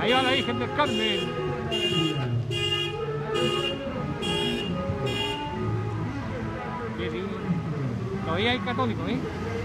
Ahí va la Virgen del Carmen. Qué lindo. Todavía hay católicos, ¿eh?